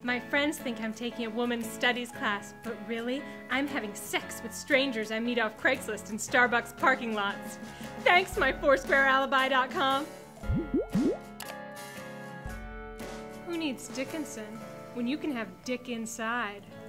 My friends think I'm taking a women's studies class, but really, I'm having sex with strangers I meet off Craigslist in Starbucks parking lots. Thanks, my FoursquareAlibi.com. Who needs Dickinson when you can have Dick inside?